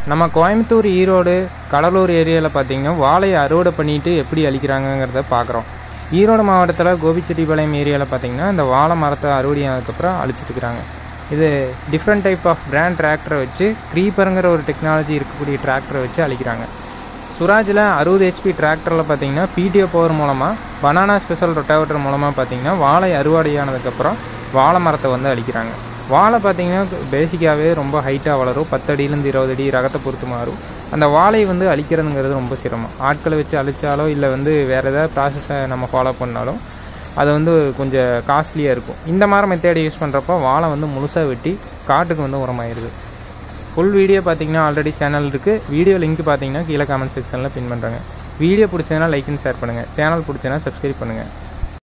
நம்ம கோயம்புத்தூர், ஈரோடு, கடலூர் ஏரியாவில் பார்த்திங்கன்னா வாழையை அறுவடை பண்ணிட்டு எப்படி அழிக்கிறாங்கங்கிறத பார்க்குறோம். ஈரோடு மாவட்டத்தில் கோபிச்செட்டிப்பாளையம் ஏரியாவில் பார்த்திங்கன்னா இந்த வாழை மரத்தை அறுவடை ஆனதுக்கப்புறம் அழிச்சிட்டுருக்குறாங்க. இது டிஃப்ரெண்ட் டைப் ஆஃப் பிராண்ட் டிராக்டரை வச்சு க்ரீப்பருங்கிற ஒரு டெக்னாலஜி இருக்கக்கூடிய டிராக்டரை வச்சு அழிக்கிறாங்க. சுராஜில் 60 HP டிராக்டரில் பார்த்திங்கன்னா PTO பவர் மூலமாக பனானா ஸ்பெஷல் ரொட்டாவேட்டர் மூலமாக பார்த்திங்கன்னா வாழை அறுவடையானதுக்கப்புறம் வாழை மரத்தை வந்து அழிக்கிறாங்க. வாழை பார்த்திங்கன்னா பேசிக்காகவே ரொம்ப ஹைட்டாக வளரும். 10 அடியிலேருந்து 20 அடி ரகத்தை பொறுத்து மாறும். அந்த வாழை வந்து அழிக்கிறதுங்கிறது ரொம்ப சிரமம். ஆட்களை வச்சு அழிச்சாலோ இல்லை வந்து வேறு ஏதாவது ப்ராசஸை நம்ம ஃபாலோ பண்ணாலும் அது வந்து கொஞ்சம் காஸ்ட்லியாக இருக்கும். இந்த மாதிரி மெத்தேடை யூஸ் பண்ணுறப்போ வாழை வந்து முழுசாக வெட்டி காட்டுக்கு வந்து உரமாயிருது. ஃபுல் வீடியோ பார்த்திங்கன்னா ஆல்ரெடி சேனல் இருக்குது. வீடியோ லிங்க் பார்த்திங்கன்னா கீழே கமெண்ட் செக்ஷனில் பின் பண்ணுறாங்க. வீடியோ பிடிச்சதுன்னா லைக் அண்ட் ஷேர் பண்ணுங்கள். சேனல் பிடிச்சதுன்னா சப்ஸ்கிரைப் பண்ணுங்கள்.